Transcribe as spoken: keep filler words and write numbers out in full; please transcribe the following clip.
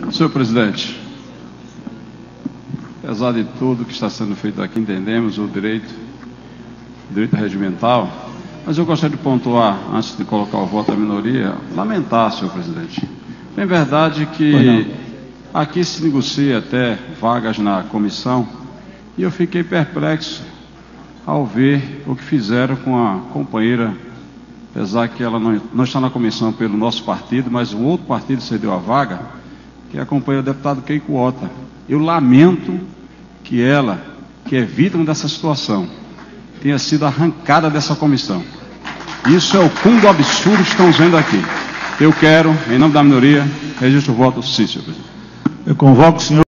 Senhor presidente, apesar de tudo que está sendo feito aqui, entendemos o direito, o direito regimental, mas eu gostaria de pontuar, antes de colocar o voto da minoria, lamentar, senhor presidente. É verdade que aqui se negocia até vagas na comissão, e eu fiquei perplexo ao ver o que fizeram com a companheira, apesar que ela não, não está na comissão pelo nosso partido, mas um outro partido cedeu a vaga, que é a companheira deputada Keiko Ota. Eu lamento que ela, que é vítima dessa situação, tenha sido arrancada dessa comissão. Isso é o cúmulo do absurdo que estamos vendo aqui. Eu quero, em nome da minoria, registro o voto sim, senhor presidente. Eu convoco o senhor